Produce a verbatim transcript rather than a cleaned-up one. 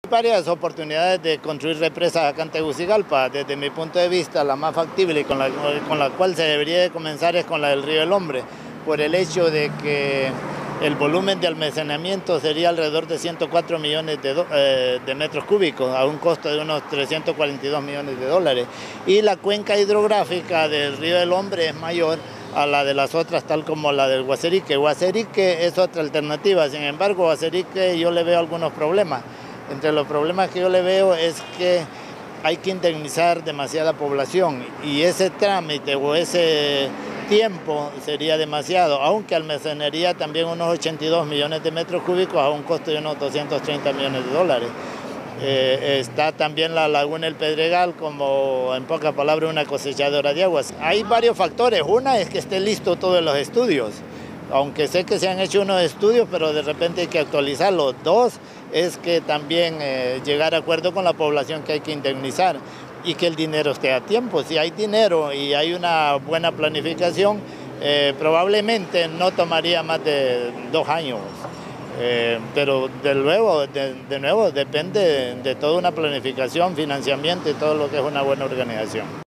varias oportunidades de construir represas acá en Tegucigalpa. Desde mi punto de vista, la más factible y con la, con la cual se debería de comenzar es con la del Río del Hombre, por el hecho de que el volumen de almacenamiento sería alrededor de ciento cuatro millones de, do, eh, de metros cúbicos, a un costo de unos trescientos cuarenta y dos millones de dólares. Y la cuenca hidrográfica del Río del Hombre es mayor a la de las otras, tal como la del Guaserique. Guaserique es otra alternativa, sin embargo, Guaserique yo le veo algunos problemas. Entre los problemas que yo le veo es que hay que indemnizar demasiada población y ese trámite o ese tiempo sería demasiado, aunque almacenaría también unos ochenta y dos millones de metros cúbicos a un costo de unos doscientos treinta millones de dólares. Eh, está también la laguna El Pedregal como, en pocas palabras, una cosechadora de aguas. Hay varios factores. Una es que esté listo todos los estudios, aunque sé que se han hecho unos estudios, pero de repente hay que actualizarlos. Dos es que también eh, llegar a acuerdo con la población que hay que indemnizar y que el dinero esté a tiempo. Si hay dinero y hay una buena planificación, eh, probablemente no tomaría más de dos años. Eh, pero de luego, de, de nuevo, depende de, de toda una planificación, financiamiento y todo lo que es una buena organización.